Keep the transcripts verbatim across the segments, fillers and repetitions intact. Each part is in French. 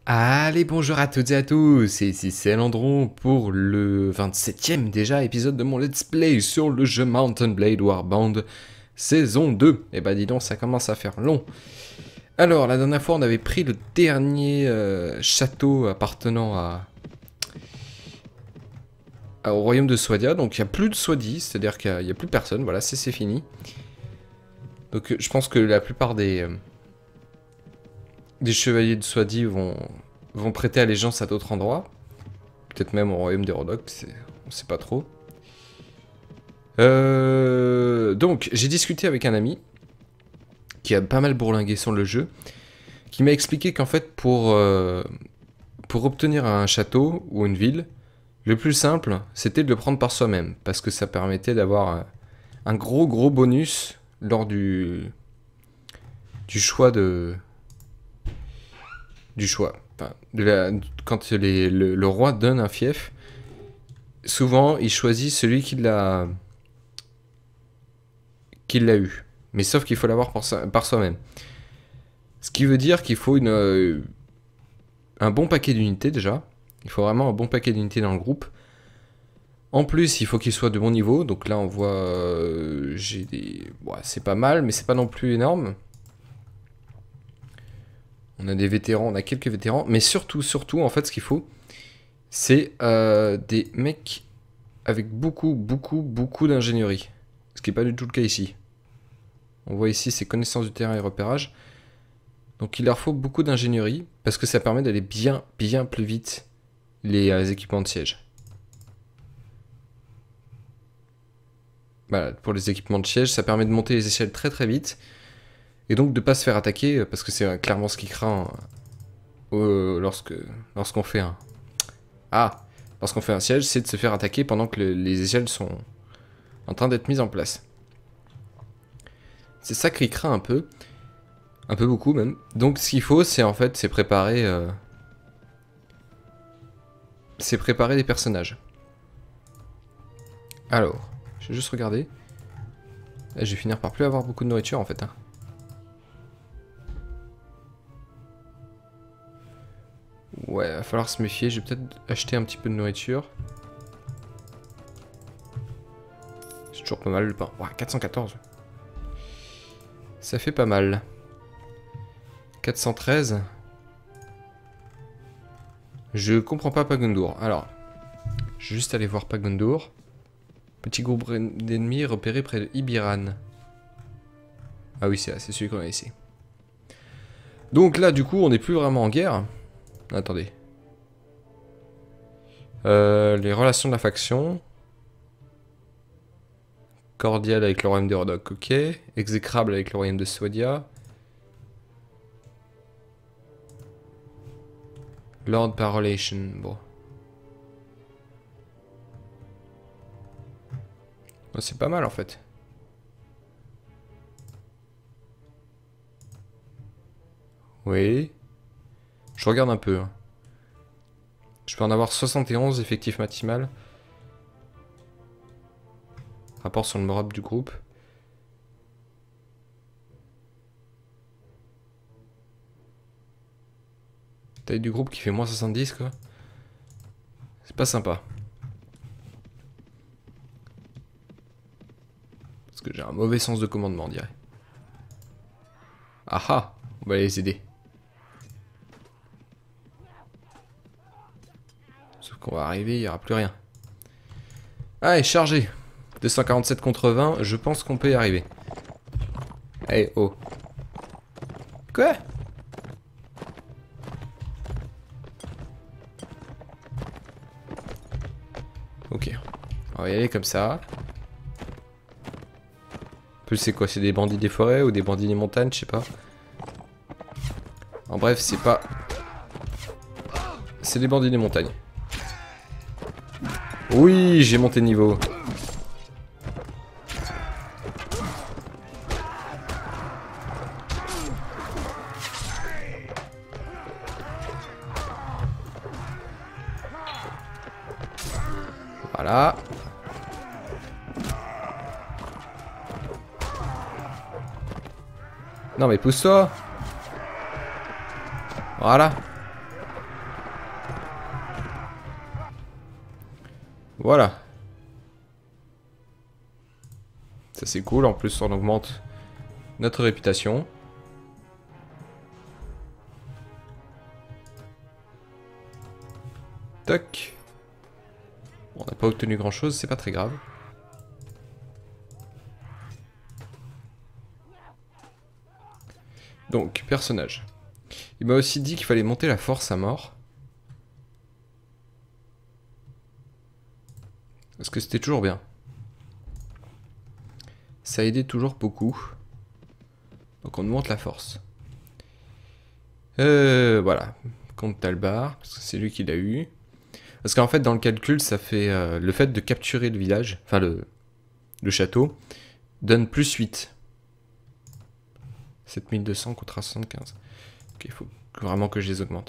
Allez, bonjour à toutes et à tous, et ici c'est Landron pour le vingt-septième déjà épisode de mon let's play sur le jeu Mount and Blade Warband saison deux. Et bah dis donc, ça commence à faire long. Alors, la dernière fois on avait pris le dernier euh, château appartenant à, à- au royaume de Swadia, donc il n'y a plus de Swadi, c'est-à-dire qu'il n'y a, a plus personne, voilà, c'est fini. Donc euh, je pense que la plupart des... euh, des chevaliers de Swadi vont, vont prêter allégeance à d'autres endroits. Peut-être même au royaume des Rodocs, on sait pas trop. Euh, donc, j'ai discuté avec un ami qui a pas mal bourlingué sur le jeu, qui m'a expliqué qu'en fait, pour, euh, pour obtenir un château ou une ville, le plus simple, c'était de le prendre par soi-même, parce que ça permettait d'avoir un, un gros gros bonus lors du, du choix de... du choix. Enfin, de la, quand les, le, le roi donne un fief, souvent il choisit celui qui l'a qui l'a eu. Mais sauf qu'il faut l'avoir par, so par soi-même. Ce qui veut dire qu'il faut une, euh, un bon paquet d'unités déjà. Il faut vraiment un bon paquet d'unités dans le groupe. En plus, il faut qu'il soit de bon niveau. Donc là, on voit... Euh, j'ai des... Bon, c'est pas mal, mais c'est pas non plus énorme. On a des vétérans, on a quelques vétérans. Mais surtout, surtout, en fait, ce qu'il faut, c'est euh, des mecs avec beaucoup, beaucoup, beaucoup d'ingénierie. Ce qui n'est pas du tout le cas ici. On voit ici ses connaissances du terrain et repérage. Donc il leur faut beaucoup d'ingénierie, parce que ça permet d'aller bien, bien plus vite les, euh, les équipements de siège. Voilà, pour les équipements de siège, ça permet de monter les échelles très très vite. Et donc de ne pas se faire attaquer, parce que c'est clairement ce qui craint euh, lorsque lorsqu'on fait un... Ah Lorsqu'on fait un siège, c'est de se faire attaquer pendant que le, les échelles sont en train d'être mises en place. C'est ça qui craint un peu. Un peu beaucoup même. Donc ce qu'il faut, c'est en fait, c'est préparer... Euh... C'est préparer les personnages. Alors, je vais juste regarder. Là, je vais finir par plus avoir beaucoup de nourriture en fait. Hein. Ouais, va falloir se méfier. Je vais peut-être acheter un petit peu de nourriture. C'est toujours pas mal le pain. Ouais, quatre cent quatorze. Ça fait pas mal. quatre cent treize. Je comprends pas Pagundur. Alors, je vais juste aller voir Pagundur. Petit groupe d'ennemis repéré près de Ibiran. Ah oui, c'est celui qu'on a ici. Donc là, du coup, on n'est plus vraiment en guerre. Attendez. Euh, les relations de la faction. Cordial avec le royaume des Rodocs, ok. Exécrable avec le royaume de Swadia. Lord par relation, bon. Oh, c'est pas mal en fait. Oui. Je regarde un peu. Hein. Je peux en avoir soixante et onze, effectif maximal. Rapport sur le moral du groupe. Taille du groupe qui fait moins soixante-dix quoi. C'est pas sympa. Parce que j'ai un mauvais sens de commandement, on dirait. Ah ah, on va les aider. Sauf qu'on va arriver, il n'y aura plus rien. Allez, chargé. deux cent quarante-sept contre vingt, je pense qu'on peut y arriver. Allez, oh. Quoi? Ok. On va y aller comme ça. En plus, c'est quoi? C'est des bandits des forêts ou des bandits des montagnes? Je sais pas. En bref, c'est pas... C'est des bandits des montagnes. Oui, j'ai monté de niveau. Voilà. Non mais pousse-toi. Voilà. Voilà. Ça c'est cool, en plus on augmente notre réputation. Toc. Bon, on n'a pas obtenu grand chose, c'est pas très grave. Donc, personnage. Il m'a aussi dit qu'il fallait monter la force à mort. Parce que c'était toujours bien. Ça a aidé toujours beaucoup. Donc on monte la force. Euh, voilà. Compte Talbar, parce que c'est lui qui l'a eu. Parce qu'en fait, dans le calcul, ça fait... Euh, le fait de capturer le village, enfin le, le château, donne plus huit. sept mille deux cents contre soixante-quinze. Ok, il faut vraiment que je les augmente.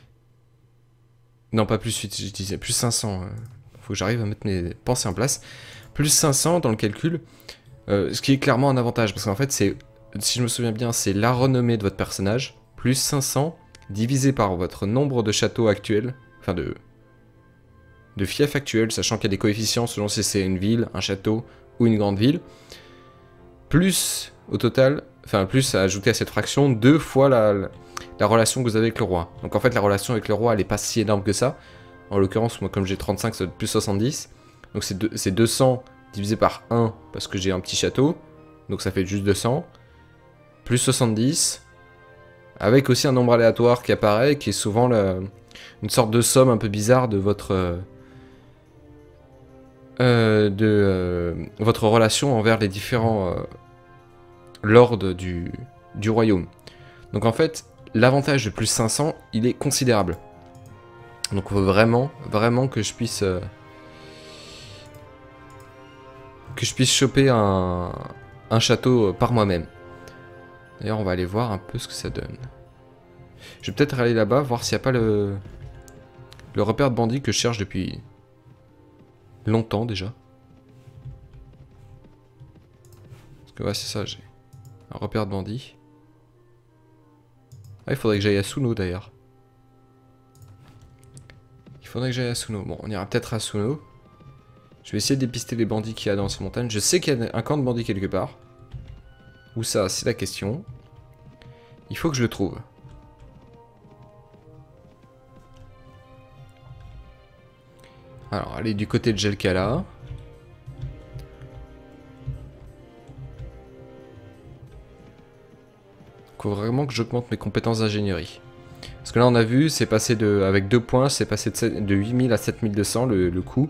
Non, pas plus huit, je disais plus cinq cents. Euh, faut que j'arrive à mettre mes pensées en place. Plus cinq cents dans le calcul, euh, ce qui est clairement un avantage. Parce qu'en fait, c'est, si je me souviens bien, c'est la renommée de votre personnage, plus cinq cents, divisé par votre nombre de châteaux actuels, enfin de, de fiefs actuels, sachant qu'il y a des coefficients selon si c'est une ville, un château ou une grande ville, plus, au total, enfin plus à ajouter à cette fraction, deux fois la, la, la relation que vous avez avec le roi. Donc en fait, la relation avec le roi, elle n'est pas si énorme que ça. En l'occurrence, moi comme j'ai trente-cinq, ça doit être plus soixante-dix. Donc c'est deux cents divisé par un, parce que j'ai un petit château. Donc ça fait juste deux cents. Plus soixante-dix. Avec aussi un nombre aléatoire qui apparaît, qui est souvent la, une sorte de somme un peu bizarre de votre... Euh, euh, de euh, votre relation envers les différents euh, lords du, du royaume. Donc en fait, l'avantage de plus cinq cents, il est considérable. Donc il faut vraiment, vraiment que je puisse... Euh, que je puisse choper un, un château par moi-même. D'ailleurs, on va aller voir un peu ce que ça donne. Je vais peut-être aller là-bas, voir s'il n'y a pas le, le repère de bandits que je cherche depuis longtemps déjà. Parce que ouais, c'est ça, j'ai un repère de bandits. Ah, il faudrait que j'aille à Suno d'ailleurs. Il faudrait que j'aille à Suno. Bon, on ira peut-être à Suno. Je vais essayer de dépister les bandits qu'il y a dans ces montagnes. Je sais qu'il y a un camp de bandits quelque part. Où ça, c'est la question. Il faut que je le trouve. Alors, allez du côté de Jelkala. Il faut vraiment que j'augmente mes compétences d'ingénierie. Parce que là, on a vu, c'est passé de... Avec deux points, c'est passé de, de huit mille à sept mille deux cents, le, le coût.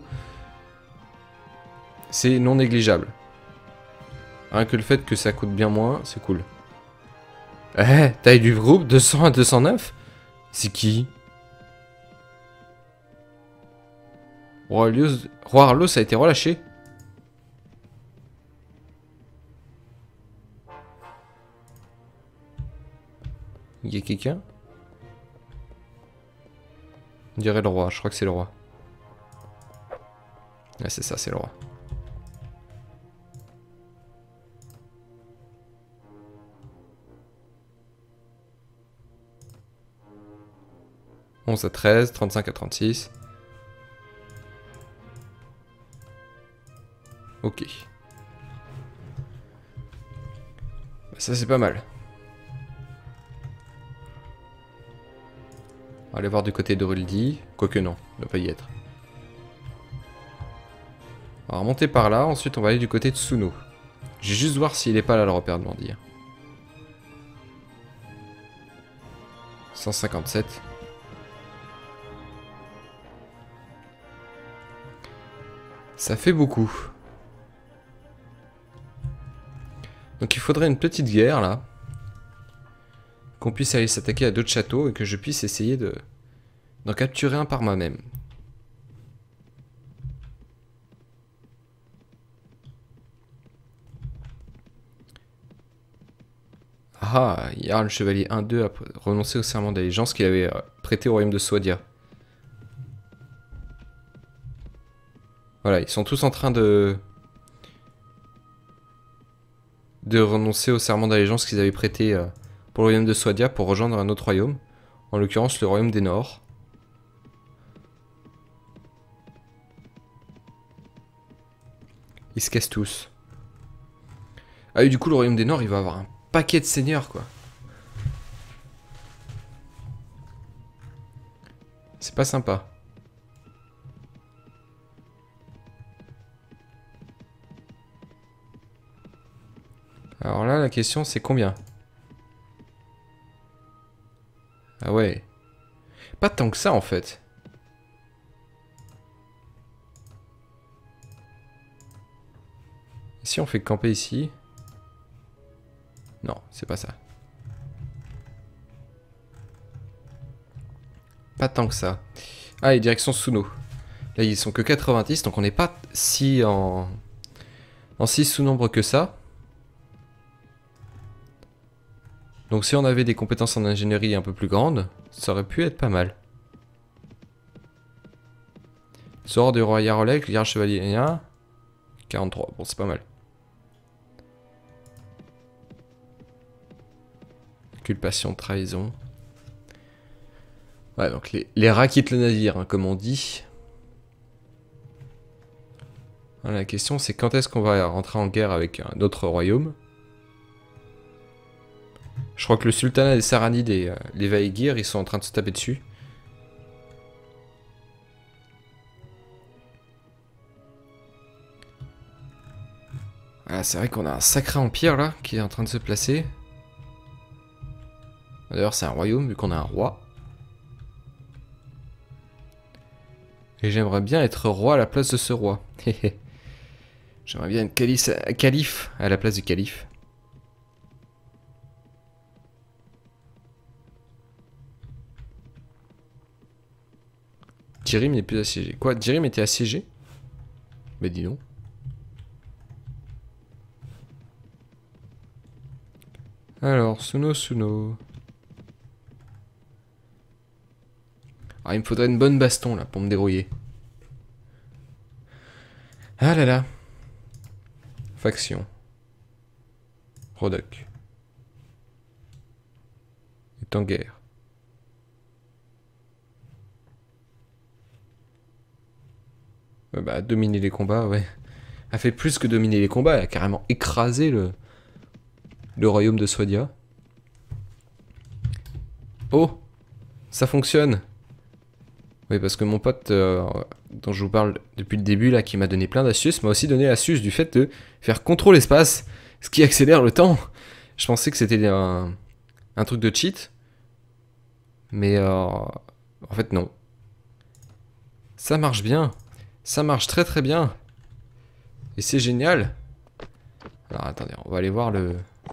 C'est non négligeable. Rien que le fait que ça coûte bien moins, c'est cool. Eh, taille du groupe, deux cents à deux cent neuf? C'est qui? Roi Arlos... Roi Arlos a été relâché. Il y a quelqu'un? On dirait le roi, je crois que c'est le roi. Ah, c'est ça, c'est le roi. onze à treize, trente-cinq à trente-six. Ok. Bah, ça c'est pas mal. On va aller voir du côté de Ruldi. Quoique non, il ne doit pas y être. On va remonter par là, ensuite on va aller du côté de Suno. Je vais juste voir s'il n'est pas là le repère de bandit. cent cinquante-sept. Ça fait beaucoup. Donc il faudrait une petite guerre là. Qu'on puisse aller s'attaquer à d'autres châteaux et que je puisse essayer de d'en capturer un par moi-même. Ah, hier le chevalier un deux a renoncé au serment d'allégeance qu'il avait prêté au royaume de Swadia. Voilà, ils sont tous en train de... de renoncer au serment d'allégeance qu'ils avaient prêté euh, pour le royaume de Swadia pour rejoindre un autre royaume. En l'occurrence, le royaume des Nords. Ils se cassent tous. Ah et du coup le royaume des Nords il va avoir un paquet de seigneurs quoi. C'est pas sympa. Alors là la question c'est combien? Ah ouais. Pas tant que ça en fait. Si on fait camper ici. Non, c'est pas ça. Pas tant que ça. Ah, et direction Suno. Là, ils sont que quatre-vingt-dix, donc on n'est pas si en... en si sous-nombre que ça. Donc si on avait des compétences en ingénierie un peu plus grandes, ça aurait pu être pas mal. Sort du roi Yarolek, garde chevalier quarante-trois, bon c'est pas mal. Culpation, trahison. Ouais, donc les, les rats quittent le navire, hein, comme on dit. Voilà, la question c'est quand est-ce qu'on va rentrer en guerre avec un autre royaume. Je crois que le sultanat des Saranides et euh, les Vaïgir, ils sont en train de se taper dessus. Ah, c'est vrai qu'on a un sacré empire là, qui est en train de se placer. D'ailleurs c'est un royaume vu qu'on a un roi. Et j'aimerais bien être roi à la place de ce roi. J'aimerais bien être calice, calife à la place du calife. Jirim n'est plus assiégé. Quoi? Jirim était assiégé? Bah dis donc. Alors, Suno, Suno. Ah, il me faudrait une bonne baston là pour me débrouiller. Ah là là. Faction. Rodok. Est en guerre. Euh, bah, dominer les combats, ouais. Elle a fait plus que dominer les combats, elle a carrément écrasé le, le royaume de Swadia. Oh, ça fonctionne. Oui, parce que mon pote, euh, dont je vous parle depuis le début, là, qui m'a donné plein d'astuces, m'a aussi donné l'astuce du fait de faire contrôle espace, ce qui accélère le temps. Je pensais que c'était un, un truc de cheat, mais euh, en fait non. Ça marche bien, ça marche très très bien, et c'est génial. Alors attendez, on va aller voir le...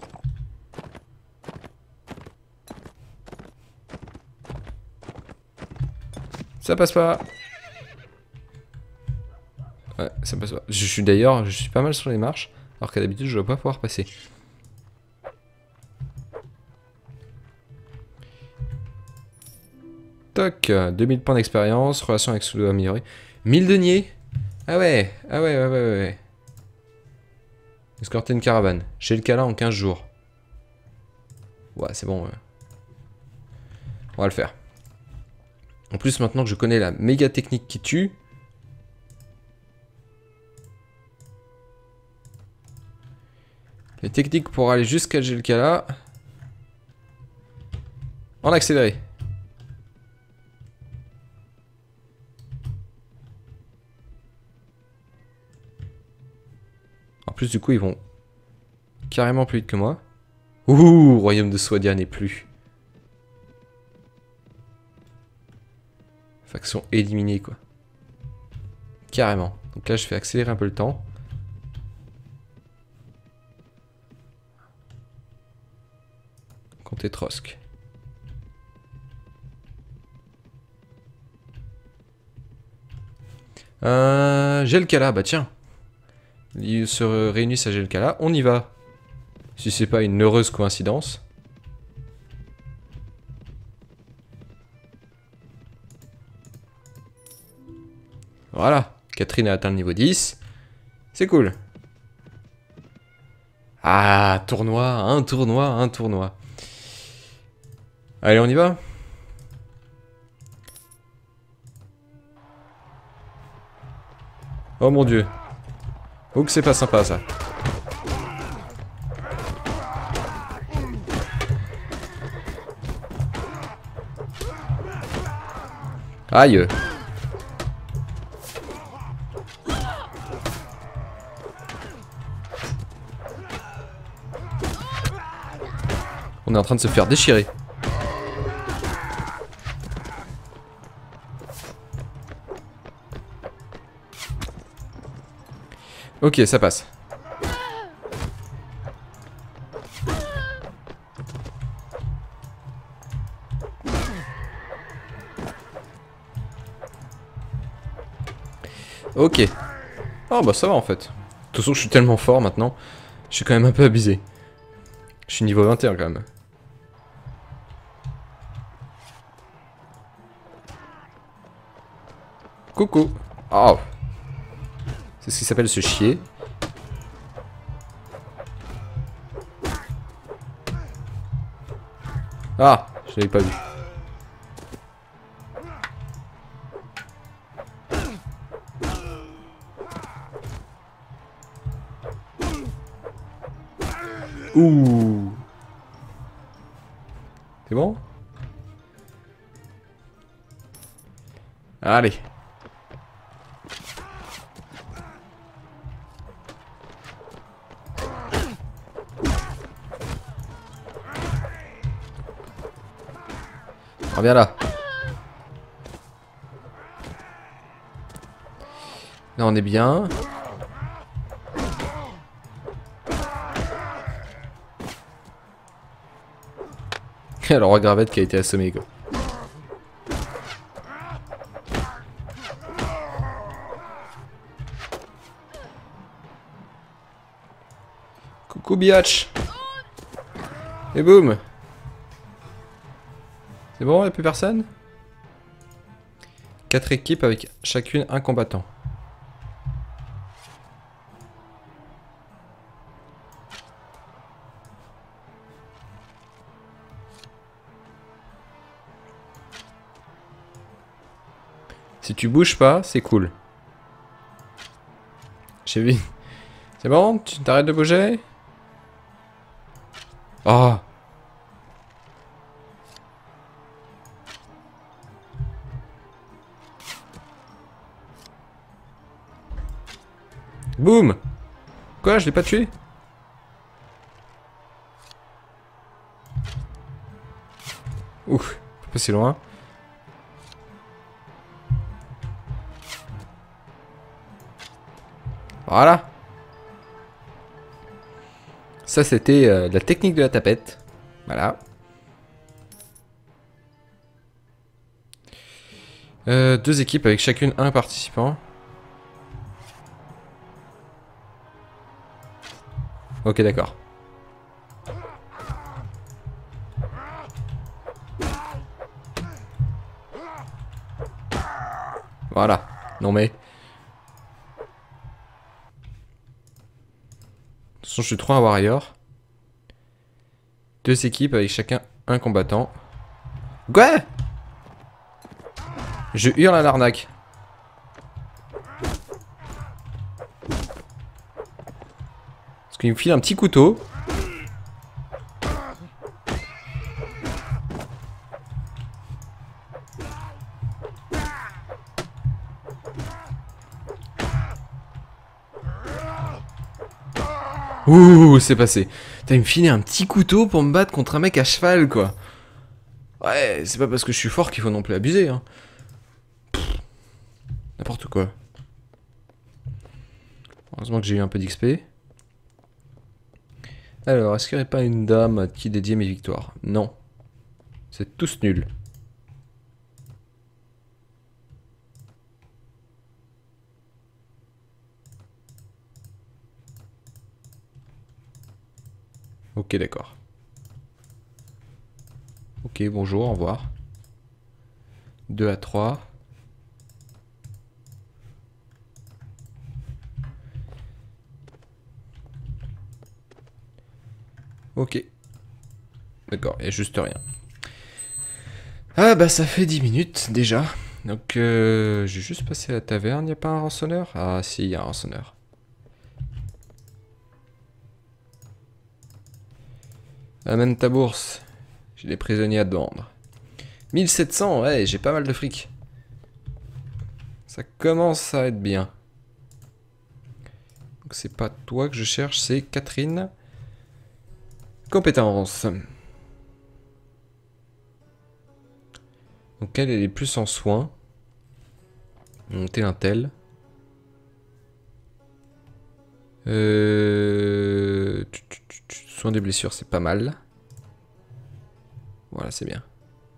Ça passe pas. Ouais, ça passe pas. Je suis d'ailleurs, je suis pas mal sur les marches, alors qu'à d'habitude je dois pas pouvoir passer. Toc, deux mille points d'expérience, relation avec Sudo améliorée. mille deniers. Ah ouais, ah ouais, ouais, ouais, ouais. Escorter une caravane. Chez le Kala en quinze jours. Ouais, c'est bon. Ouais. On va le faire. En plus, maintenant que je connais la méga technique qui tue... Les techniques pour aller jusqu'à Jelkala... En accéléré. En plus, du coup, ils vont carrément plus vite que moi. Ouh, royaume de Swadia n'est plus. Faction éliminée, quoi. Carrément. Donc là, je fais accélérer un peu le temps. Comté Trosk. Euh, Jelkala, bah tiens. Ils se réunissent à Jelkala, on y va. Si c'est pas une heureuse coïncidence. Voilà, Catherine a atteint le niveau dix. C'est cool. Ah, tournoi, un tournoi, un tournoi. Allez, on y va. Oh mon dieu. Oh que c'est pas sympa ça. Aïe. On est en train de se faire déchirer. Ok, ça passe. Ok. Oh bah ça va en fait. De toute façon je suis tellement fort maintenant. Je suis quand même un peu abusé. Je suis niveau vingt et un quand même. Coucou. Oh. C'est ce qui s'appelle se chier. Ah, je l'avais pas vu. Ouh. C'est bon? Allez. Reviens là. Là on est bien. Alors roi Gravette qui a été assommé quoi. Coucou biatch. Et boum. C'est bon, y'a plus personne? Quatre équipes avec chacune un combattant. Si tu bouges pas, c'est cool. J'ai vu. C'est bon? Tu t'arrêtes de bouger? Oh! Boum! Quoi? Je l'ai pas tué? Ouf, pas passer loin. Voilà. Ça c'était euh, la technique de la tapette. Voilà. Euh, deux équipes avec chacune un participant. Ok, d'accord. Voilà. Non mais... De toute façon, je suis trop un warrior. Deux équipes avec chacun un combattant. Quoi? Je hurle à l'arnaque. Parce qu'il me file un petit couteau. Ouh, c'est passé. T'as me filé un petit couteau pour me battre contre un mec à cheval, quoi. Ouais, c'est pas parce que je suis fort qu'il faut non plus abuser, hein. N'importe quoi. Heureusement que j'ai eu un peu d'X P. Alors, est-ce qu'il n'y aurait pas une dame à qui dédier mes victoires? Non. C'est tous nul. Ok, d'accord. Ok, bonjour, au revoir. deux à trois. Ok. D'accord, il n'y a juste rien. Ah bah ça fait dix minutes déjà. Donc euh, j'ai juste passé à la taverne, il n'y a pas un rançonneur? Ah si, il y a un rançonneur. Amène ta bourse. J'ai des prisonniers à te vendre. mille sept cents, ouais, j'ai pas mal de fric. Ça commence à être bien. Donc c'est pas toi que je cherche, c'est Catherine. Compétence. Donc elle, elle est plus en soins. Monter un tel. Euh... Soin des blessures, c'est pas mal. Voilà, c'est bien.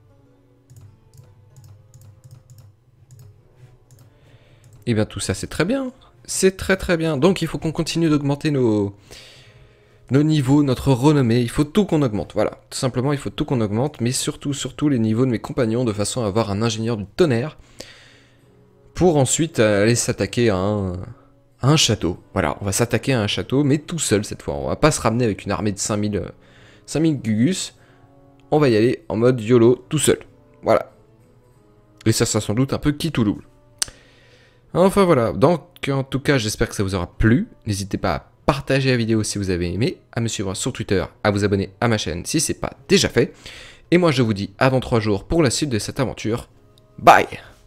Et bien tout ça, c'est très bien. C'est très très bien. Donc il faut qu'on continue d'augmenter nos... nos niveaux, notre renommée. Il faut tout qu'on augmente. Voilà, tout simplement, il faut tout qu'on augmente. Mais surtout, surtout les niveaux de mes compagnons, de façon à avoir un ingénieur du tonnerre. Pour ensuite aller s'attaquer à un... à un château. Voilà, on va s'attaquer à un château, mais tout seul cette fois. On va pas se ramener avec une armée de cinq mille, euh, cinq mille gugus. On va y aller en mode YOLO, tout seul. Voilà. Et ça sera sans doute un peu qui tout double. Enfin voilà, donc en tout cas j'espère que ça vous aura plu. N'hésitez pas à partager la vidéo si vous avez aimé, à me suivre sur Twitter, à vous abonner à ma chaîne si c'est pas déjà fait. Et moi je vous dis à dans trois jours pour la suite de cette aventure. Bye!